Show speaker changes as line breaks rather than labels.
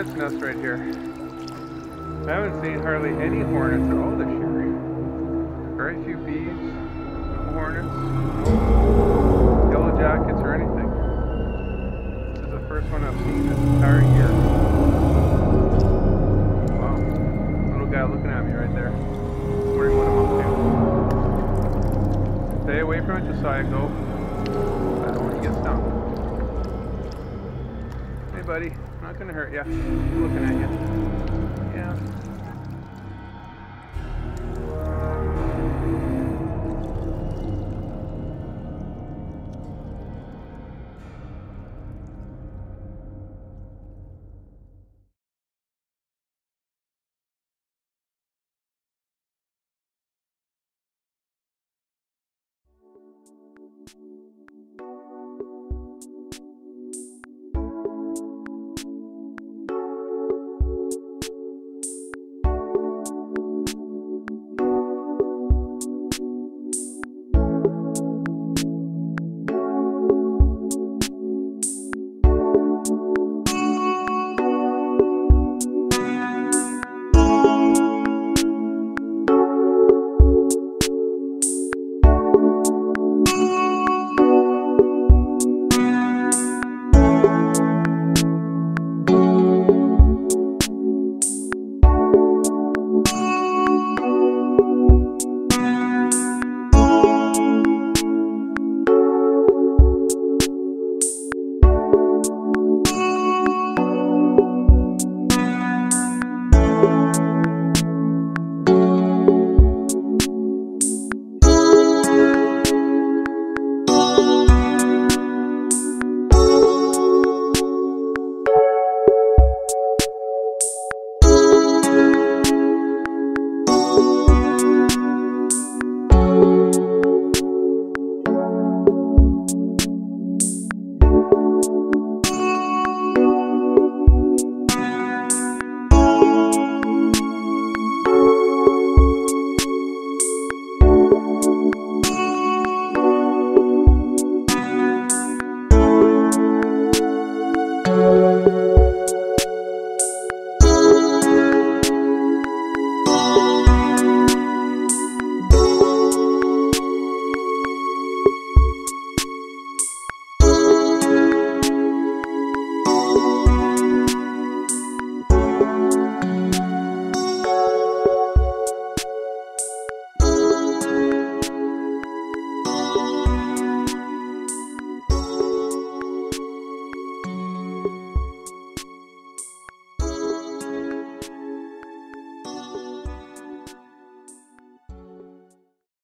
hornet's nest right here. I haven't seen hardly any hornets at all this year. Very few bees, no hornets, no yellow jackets or anything. This is the first one I've seen this entire year. Wow, little guy looking at me right there. Wondering what I'm up to. Stay away from it, Josiah, go. I don't want to get stung. Hey buddy, I'm not gonna hurt you. I'm looking at you. Yeah.